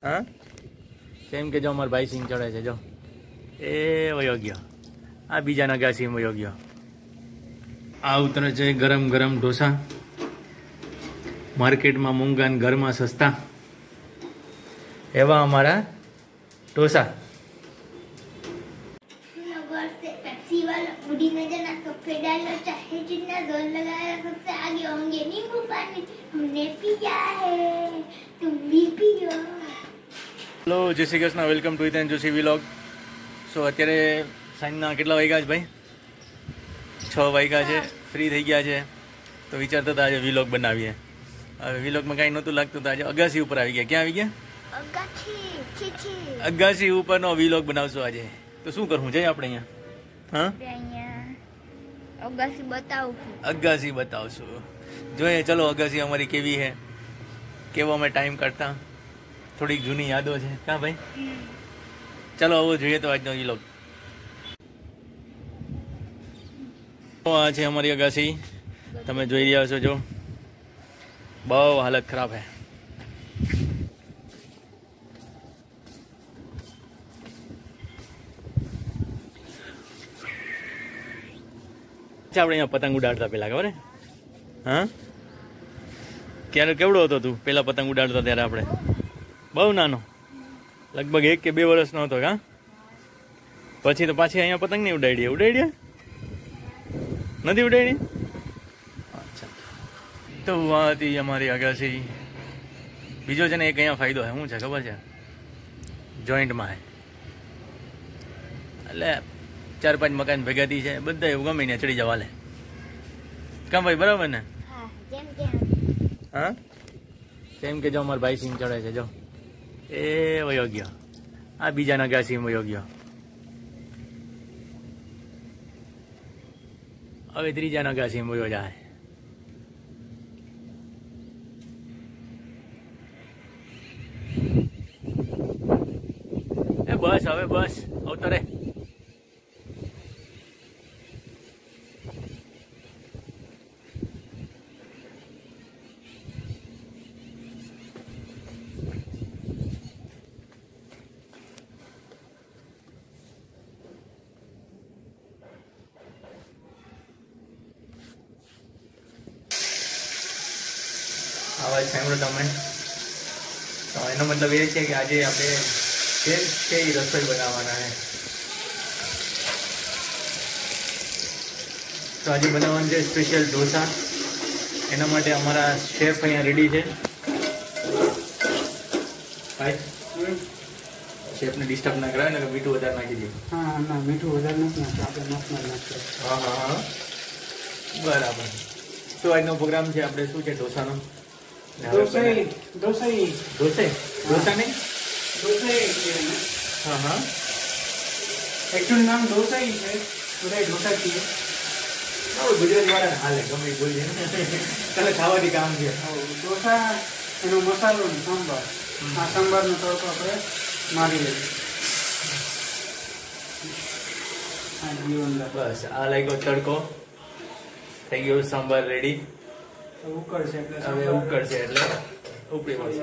हाँ केम के जो अमर भाई सिंह चढ़े છે જો એ વયો ગયો આ બીજા નગાસી વયો ગયો આ ઉતરે છે ગરમ ગરમ ઢોસા માર્કેટમાં મોંઘા ને ઘરમાં સસ્તા એવા અમારા ઢોસા बूढ़ी नजर ना कपड़े डालो चाहे जितना जोर लगाया सबसे आगे होंगे नींबू पानी हमने पिया है तुम भी पियो। हेलो जय Shri Krishna welcome to Hiten Joshi vlog. So અત્યારે સાંજના કેટલા વાગ્યા છે ભાઈ 6 વાગ્યા છે ફ્રી થઈ ગયા છે તો વિચારતા હતા આજે વ્લોગ બનાવીએ। હવે વ્લોગમાં કાંઈ નહોતું લાગતું તો આજે અગાસી ઉપર આવી ગયા। ક્યાં આવી ગયા? અગાસી ઉપરનો વ્લોગ બનાવશો આજે તો શું કરવું છે આપણે અહીંયા? हाँ अगासी बताओ अगासी बताओ जो है चलो अगासी हमारी केवी है केवा में टाइम करता थोड़ी जूनी यादों है क्या भाई चलो वो જોઈએ तो आज नो व्लॉग तो आ છે हमारी अगासी તમે જોઈ રહ્યા છો जो बहुत हालत खराब है। આપણે અહીંયા પતંગ ઉડાડતા પેલા ખબર હા ક્યારે કેવડો હતો તું પેલા પતંગ ઉડાડતા ત્યારે? આપણે બહુ નાનો લગભગ 1 કે 2 વર્ષનો હતો કા પછી તો પાછી અહીંયા પતંગ નહીં ઉડાડી નથી ઉડાડી અચ્છા તો આ હતી અમારી અગાસી। બીજો છે ને એક અહીંયા ફાયદો છે શું છે ખબર છે? જોઈન્ટમાં છે એટલે 4-5 મકાન ભેગા થઈ છે બધા એવું ગમે ને ચડી જવા લે કામ ભાઈ બરાબર ને? હા કેમ કે જો અમારા ભાઈ સિંહ ચડે છે જો એ વયો ગયો આ બીજા નગાસી વયો ગયો હવે ત્રીજા નગાસી વયો જાય। એ બસ હવે બસ અવતરે आवाज સાંભળો તમે તો એનો મતલબ એ છે કે આજે આપણે છે રસોઈ બનાવવાના છે। તો આજે બનાવવાનું છે સ્પેશિયલ ઢોસા। એના માટે અમારા શેફ અહીંયા રેડી છે ભાઈ શેફને ડિસ્ટર્બ ના કરાવે ને કે મીઠું વધારે નાખી દે। હા ના મીઠું વધારે નથી નાખતું આપણે મસ્ત નાખીએ। હા હા હા બરાબર। તો આજનો પ્રોગ્રામ છે આપણે શું છે ઢોસાનો? ઢોસા નહીં हाँ हाँ एक्चुअली नाम ढोसा ही है બધા ઢોસા છીએ ગુજરાતી વાળા હાલે ગમે બોલીએ કાલે ખાવાથી કામ છે। ઢોસા એનો મસાલો ને સાંભાર આ સાંભારનો તડકો આપણે મારી લઈએ। આ જીવનદાર બસ આ લાગ્યો તડકો થઈ ગયો સાંભાર રેડી ઉકળશે એટલે હવે ઉકળશે એટલે ઉપડી પડશે।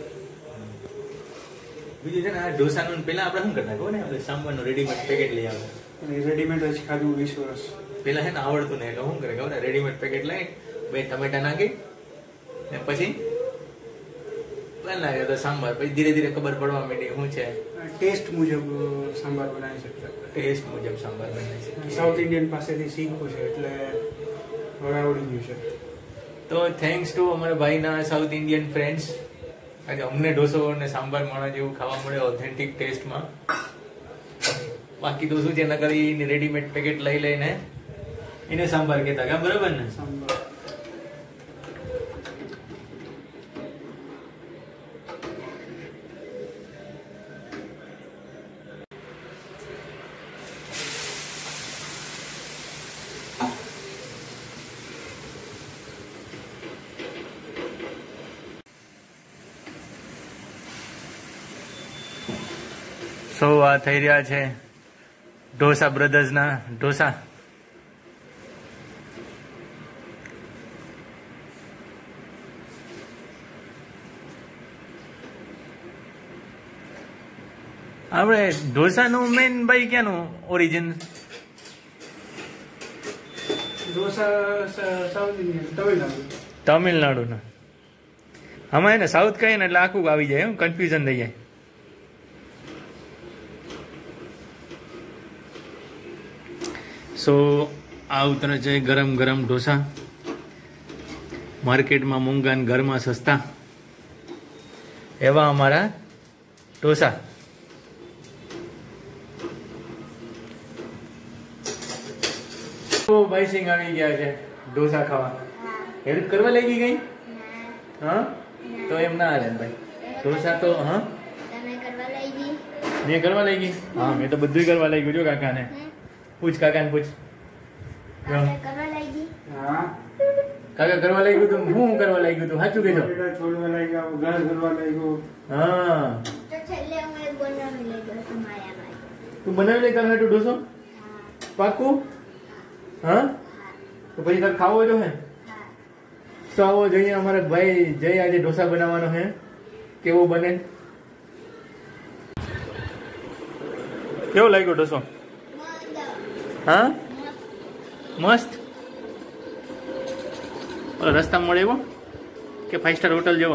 બીજું છે ને આ ઢોસાનું પહેલા આપણે શું કરતા ખબર ને આપણે સાંભારનું રેડીમેડ પેકેટ લઈ આવે રેડીમેડ જ ખાધું 20 વર્ષ પેલા છે ને આવડતું નહીં એટલે શું કરે ખબર રેડીમેડ પેકેટ લઈ 2 ટમેટા નાખી ને પછી બનાવે તો સાંભાર પછી ધીરે ધીરે ખબર પડવા માંડી શું છે ટેસ્ટ મુજબ સાંભાર બનાવી શકીએ। ટેસ્ટ મુજબ સાંભાર બનાવી છે સાઉથ ઇન્ડિયન પાસેથી શીખવું છે એટલે હવે આવડી ગયું છે। તો થેન્ક્સ ટુ અમારા ભાઈના સાઉથ ઇન્ડિયન ફ્રેન્ડ્સ આજે અમને ઢોસો અને સાંભાર માણા જેવું ખાવા મળે ઓથેન્ટિક ટેસ્ટમાં। બાકી તો શું છે નકર રેડીમેડ પેકેટ લઈ લઈને એને સાંભાર કહેતા કા બરાબર ને? સાંભાર સો આ થઈ રહ્યા છે ઢોસા બ્રધર્સના ઢોસા। આપણે ઢોસાનું મેન ભાઈ ક્યાંનું origin? Dosa south Indian Tamil Nadu. તમિલનાડુના. આમાં એને સાઉથ કહીએ ને એટલે આખું આવી જાય, એમ કન્ફ્યુઝન થઈ જાય. સો આ ઉતરે છે ગરમ ગરમ ઢોસા. માર્કેટમાં મોંઘા ને ઘરમાં સસ્તા એવા અમારા ઢોસા. તો ભાઈ સિંહ આવી ગયા છે ઢોસા ખાવા. હેલ્પ કરવા લઈ ગઈ? હા તો એમ ના હાલે ભાઈ. ઢોસા તો હા તમે કરવા લઈ ગઈ? મેં કરવા લઈ ગઈ? હા મેં તો બધું કરવા લઈ ગયું. જો કાકાને પૂછ, કાકાને પૂછ. તમે કરવા લઈ ગઈ? હા. કાકા કરવા લઈ ગયું તું? હું કરવા લઈ ગયું તું? સાચું કીધું. બટેટા છોડવા લઈ ગયા, ઘર કરવા લઈ ગયો. હા તો છેલ્લે હું એક બનાવી લઈ ગયો છું માયામાં. તું બનાવી લે તારે હાટુ ઢોસો? હા. પાક્કું? હા તો પછી તારે ખાવો જો હે? હા. તો આવો જોઈએ અમારા ભાઈ જય આજે ઢોસા બનાવવાનો હે. કેવો બને? કેવો લાગ્યો ઢોસો? હા મસ્ત. રસ્તા મળે એવો કે 5 સ્ટાર હોટલ જેવો?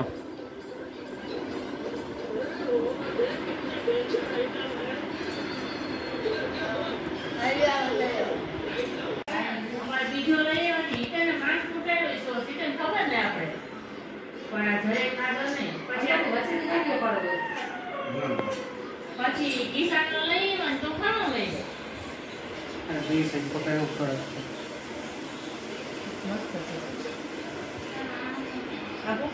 પછી કિસાનનો લઈ આવ્યો તો ખાણો લઈ જાય. અને બે સાઈડ પકાયો ફરક છે. મસ્ત છે. આપો.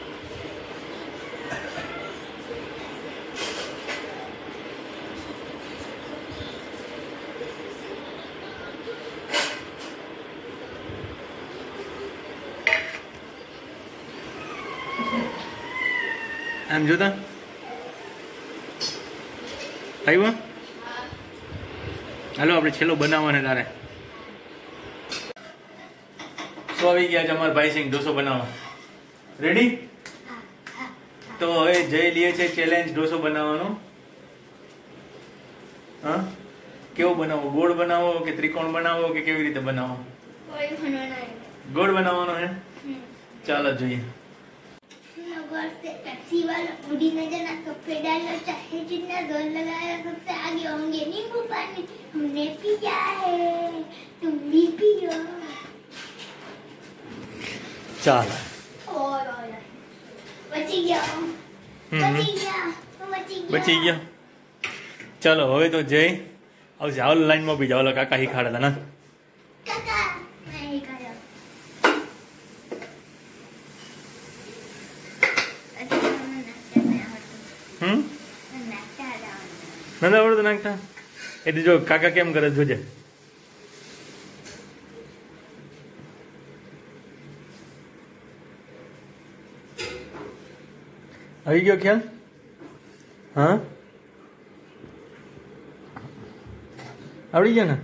આમ જોતા આવ્યો. હાલો આપણે છેલ્લો બનાવવાને તારે. સો આવી ગયા છે અમારા ભાઈ સિંહ ઢોસો બનાવવા. રેડી? તો હવે જઈ લઈએ છે ચેલેન્જ ઢોસો બનાવવાનો. હા કેવો બનાવો? ગોળ બનાવો કે ત્રિકોણ બનાવો કે કેવી રીતે બનાવો? કોઈ બનાવી. ગોળ બનાવવાનો હે? ચાલો જોઈએ. नगर से टैक्सी वाला बूढ़ी नजर ना सफेद डालो चाहे जितना जोर लगाया सबसे आगे होंगे नींबू पानी हमने पिया है तुम भी पियो. ચાલો और बची गया बची गया બચી ગયો. ચાલો હવે તો જય આવશે. હાલ લાઈનમાં બી જાવ. કાકા શીખાડેલા ના? काका नहीं खाया. નથી આવડતું નાખતા? એટલે જો કાકા કેમ કરે જોજે. આવી ગયો ખ્યાલ? હા આવડી ગયો ને?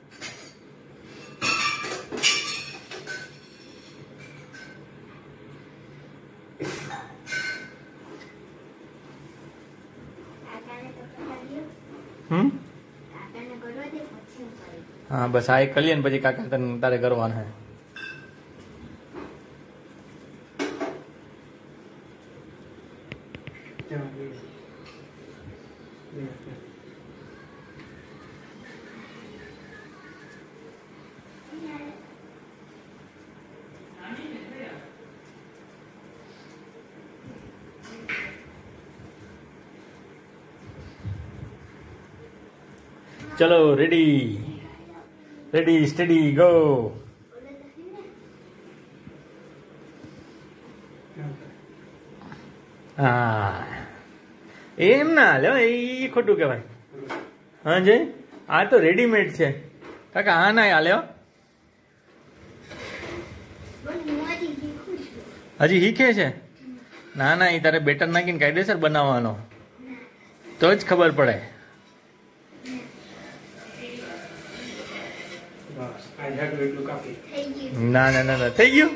હા બસ આ એક કલ્યાણ પછી કાકા તારે કરવાના હે. ચલો રેડી રેડી સ્ટડી ગો. હા એમ ના હાલે હો, એ ખોટું કહેવાય. હા જય આ તો રેડીમેડ છે કાકા. હા ના હાલે હો. હજી શીખે છે? ના ના એ તારે બેટર નાખીને કાયદેસર બનાવવાનો તો જ ખબર પડે. ના ના ના થઈ ગયું.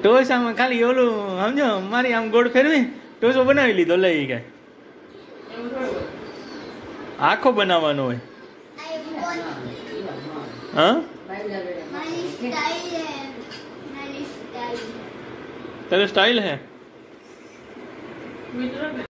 ઢોસામાં ખાલી ઓલું સમજો મારી આમ ગોળ ફેરવી ઢોસો બનાવી લીધો લઈ કે એવું થોડું હોય. આખો બનાવવાનો હોય I want હા my style है my style તારે સ્ટાઇલ હે મિત્રો